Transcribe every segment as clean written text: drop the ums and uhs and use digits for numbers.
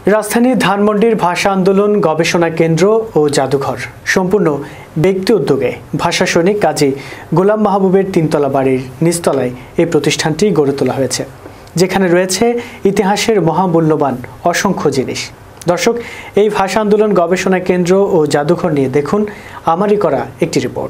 রাজধানী ধানমন্ডির ভাষা আন্দোলন গবেষণা কেন্দ্র ও জাদুঘর সম্পূর্ণ ব্যক্তি উদ্যোগে ভাষা সৈনিক কাজী গোলাম মাহবুবের তিনতলা বাড়ির নিচতলায় এই প্রতিষ্ঠানটি গড়ে তোলা হয়েছে, যেখানে রয়েছে ইতিহাসের মহামূল্যবান অসংখ্য জিনিস। দর্শক, এই ভাষা আন্দোলন গবেষণা কেন্দ্র ও জাদুঘর নিয়ে দেখুন আমারই করা একটি রিপোর্ট।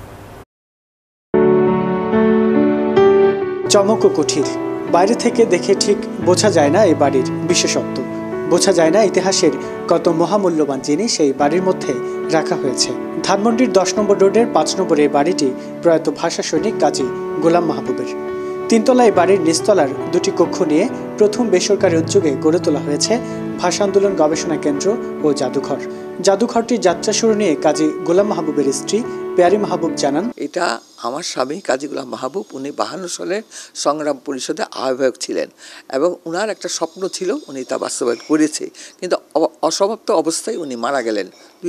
চমক ও কুঠির, বাইরে থেকে দেখে ঠিক বোঝা যায় না এই বাড়ির বিশেষত্ব, বোঝা যায় না ইতিহাসের কত মহামূল্যবান জিনিস এই বাড়ির মধ্যে রাখা হয়েছে। ধানমন্ডির 10 নম্বর রোডের 5 নম্বর এই বাড়িটি প্রয়াত ভাষা সৈনিক কাজী গোলাম মাহবুবের। তিনতলায় বাড়ির নিচতলার দুটি কক্ষ নিয়ে প্রথম বেসরকারি উদ্যোগে গড়ে তোলা হয়েছে ভাষা আন্দোলন গবেষণা কেন্দ্র ও জাদুঘর। জাদুঘরটির যাত্রা শুরু নিয়ে কাজী গোলাম মাহবুবের স্ত্রী পেয়ারি মাহবুব জানান, এটা আমার স্বামী কাজী গোলাম মাহবুব, উনি 52 সালের সংগ্রাম পরিষদের আহ্বায়ক ছিলেন এবং উনার একটা স্বপ্ন ছিল, উনি তা বাস্তবায়ন করেছে, কিন্তু অসমাপ্ত অবস্থায় উনি মারা গেলেন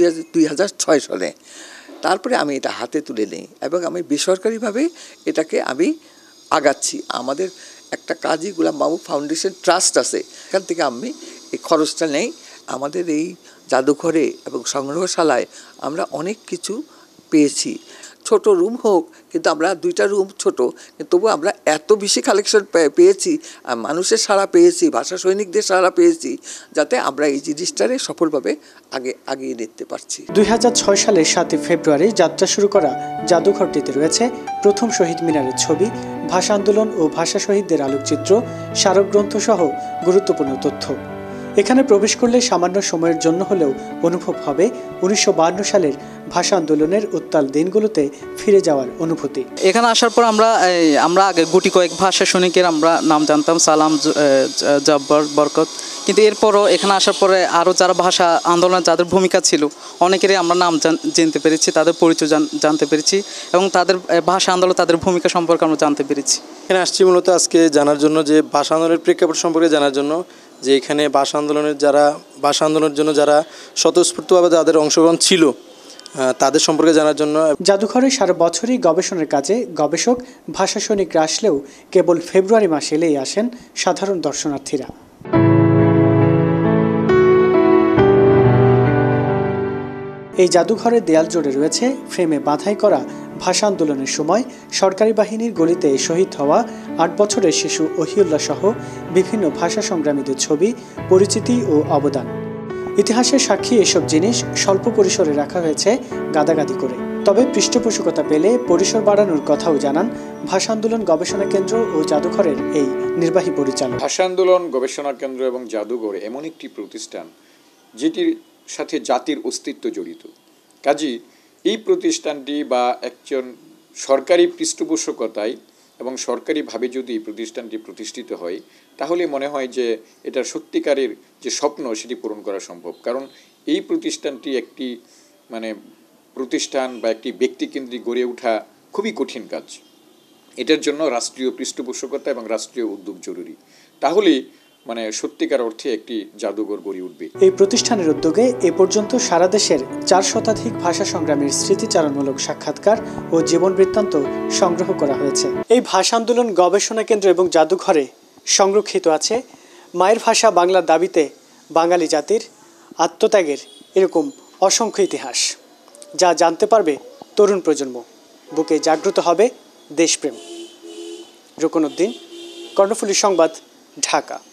2006 সালে। তারপরে আমি এটা হাতে তুলে নিই এবং আমি বেসরকারিভাবে এটাকে আমি আগাচ্ছি। আমাদের একটা কাজী গোলাম মাহবুব ফাউন্ডেশন ট্রাস্ট আছে, এখান থেকে আমি এই খরচটা নেই। আমাদের এই জাদুঘরে এবং সংগ্রহশালায় আমরা অনেক কিছু পেয়েছি। ছোট রুম হোক, কিন্তু আমরা 2টা রুম ছোট, কিন্তু তবু আমরা এত বেশি কালেকশন পেয়েছি, মানুষের সাড়া পেয়েছি, ভাষা সৈনিকদের সাড়া পেয়েছি, যাতে আমরা এই জিনিসটারে সফলভাবে আগিয়ে নিতে পারছি। 2006 সালের 7 ফেব্রুয়ারি যাত্রা শুরু করা জাদুঘরটিতে রয়েছে প্রথম শহীদ মিনারের ছবি, ভাষা আন্দোলন ও ভাষা শহীদদের আলোকচিত্র, স্মারকগ্রন্থ সহ গুরুত্বপূর্ণ তথ্য। এখানে প্রবেশ করলে সামান্য সময়ের জন্য হলেও অনুভব হবে 1952 সালের ভাষা আন্দোলনের উত্তাল দিনগুলোতে ফিরে যাওয়ার অনুভূতি। এখানে আসার পর আমরা আগে গুটি কয়েক ভাষা সৈনিকের আমরা নাম জানতাম, সালাম, জব্বর, বরকত, কিন্তু এরপরও এখানে আসার পরে আরও যারা ভাষা আন্দোলনে যাদের ভূমিকা ছিল অনেকেরই আমরা নাম জানতে পেরেছি, তাদের পরিচয় জানতে পেরেছি এবং তাদের ভাষা আন্দোলন, তাদের ভূমিকা সম্পর্কে আমরা জানতে পেরেছি। এখানে আসছি মূলত আজকে জানার জন্য, যে ভাষা আন্দোলনের প্রেক্ষাপট সম্পর্কে জানার জন্য, যে এখানে ভাষা আন্দোলনের জন্য যারা স্বতঃস্ফূর্তভাবে যাদের অংশগ্রহণ ছিল তাদের সম্পর্কে জানার জন্য। জাদুঘরে সারা বছরই গবেষণার কাজে গবেষক ভাষা সৈনিকরা আসলেও কেবল ফেব্রুয়ারি মাসে এলেই আসেন সাধারণ দর্শনার্থীরা। এই জাদুঘরের দেয়াল জুড়ে রয়েছে ফ্রেমে বাঁধাই করা ভাষা আন্দোলনের সময় সরকারি বাহিনীর গুলিতে শহীদ হওয়া 8 বছরের শিশু ওহিউল্লাহ সহ বিভিন্ন ভাষা সংগ্রামীদের ছবি, পরিচিতি ও অবদান। ইতিহাসের সাক্ষী এসব জিনিস স্বল্প পরিসরে রাখা হয়েছে গাদাগাদি করে। তবে পৃষ্ঠপোষকতা পেলে পরিসর বাড়ানোর কথাও জানান ভাষা আন্দোলন গবেষণা কেন্দ্র ও জাদুঘরের এই নির্বাহী পরিচালক। ভাষা আন্দোলন গবেষণা কেন্দ্র এবং জাদুঘর এমন একটি প্রতিষ্ঠান যেটির সাথে জাতির অস্তিত্ব জড়িত। কাজেই এই প্রতিষ্ঠানটি বা একজন সরকারি পৃষ্ঠপোষকতায় এবং সরকারিভাবে যদি প্রতিষ্ঠানটি প্রতিষ্ঠিত হয়, তাহলে মনে হয় যে এটার সত্যিকারের যে স্বপ্ন সেটি পূরণ করা সম্ভব। কারণ এই প্রতিষ্ঠানটি একটি প্রতিষ্ঠান বা একটি ব্যক্তিকেন্দ্রিক গড়ে ওঠা খুবই কঠিন কাজ। এটার জন্য রাষ্ট্রীয় পৃষ্ঠপোষকতা এবং রাষ্ট্রীয় উদ্যোগ জরুরি, তাহলে সত্যিকার অর্থে একটি জাদুঘর গড়ে উঠবে। এই প্রতিষ্ঠানের উদ্যোগে এ পর্যন্ত সারা দেশের 4 শতাধিক ভাষা সংগ্রামীর স্মৃতিচারণমূলক সাক্ষাৎকার ও জীবন বৃত্তান্ত সংগ্রহ করা হয়েছে। এই ভাষা আন্দোলন গবেষণা কেন্দ্র এবং জাদুঘরে সংরক্ষিত আছে মায়ের ভাষা বাংলার দাবিতে বাঙালি জাতির আত্মত্যাগের এরকম অসংখ্য ইতিহাস, যা জানতে পারবে তরুণ প্রজন্ম। বুকে জাগ্রত হবে দেশপ্রেম। রুকনউদ্দিন, কর্ণফুলী সংবাদ, ঢাকা।